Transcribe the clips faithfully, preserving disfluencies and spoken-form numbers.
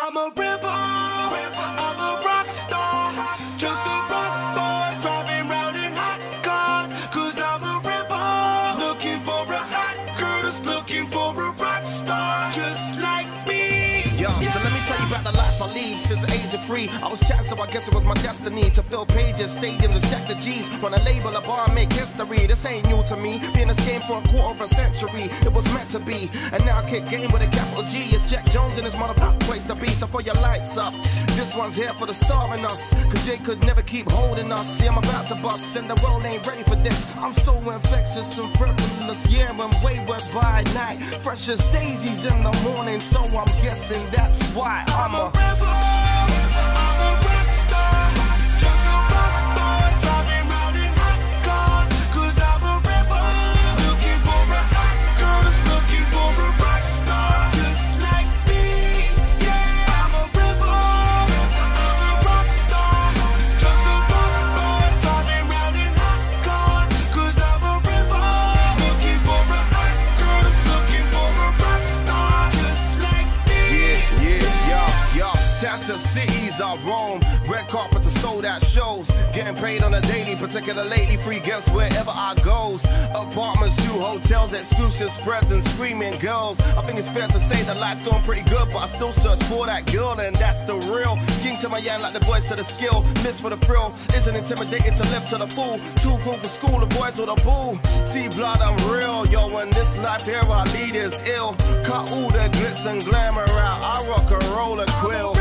I'm a rebel, I'm a rock star, just a rock boy driving round in hot cars. Cause I'm a rebel, looking for a hot girl that's looking for a rock star, just like me. Yo, so let me tell you about the life I lead since the age of three. I was chatting, so I guess it was my destiny to fill pages, stadiums, and stack the G's. Run a label, a bar, make history. This ain't new to me. Been in this game for a quarter of a century. It was meant to be, and now I kick game with a capital G. It's Jack Jones in this motherfucking place to be. So for your lights up, this one's here for the star in us. Cause they could never keep holding us. See, I'm about to bust, and the world ain't ready for this. I'm so infectious and frivolous. Yeah, I'm wayward by night, fresh as daisies in the morning. So I'm guessing that's why I'm, I'm a, a rebel, I'm a rock star, just a rock boy driving round in hot cars. Cause I'm a rebel, looking for a hot girl that's looking for a rock star, just like me. Yeah, I'm a rebel, I'm a rock star, just a rock boy driving round in hot cars. Cause I'm a rebel, looking for a hot girl that's looking for a rock star, just like me. Yeah, yeah, yo, yo. Down to cities I roam, red carpet to sold out shows, getting paid on a daily, particular lately, free gifts wherever I goes. Apartments to hotels, exclusive spreads and screaming girls. I think it's fair to say the life's going pretty good, but I still search for that girl, and that's the real king to my yang, like the voice to the skill. Lives for the thrill, isn't intimidating to live to the full. Too cool for school, the boys with a boo. See blood, I'm real, yo, in this life here our lead is ill. Cut all the glitz and glamour out, I rock and roll a quill.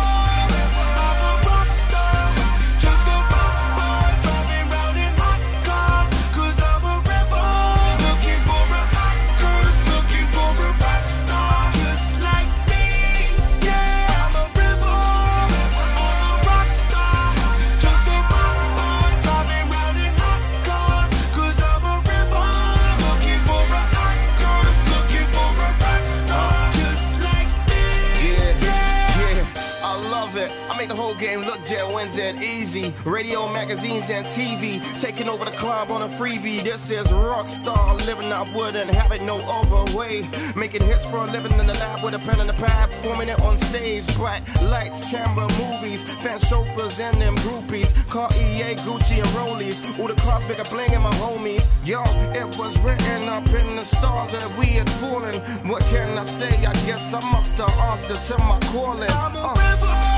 The whole game look jet wins and easy. Radio, magazines, and T V taking over the club on a freebie. This is Rockstar living. I wouldn't have it no other way. Making hits for a living in the lab with a pen and a pad, performing it on stage. Bright lights, camera, movies, fan chauffeurs and them groupies. Cartier, Gucci, and Rollies. All the cars bigger bling and my homies. Yo, it was written up in the stars that we had fallen. What can I say? I guess I must have answered to my calling. I'm a rebel.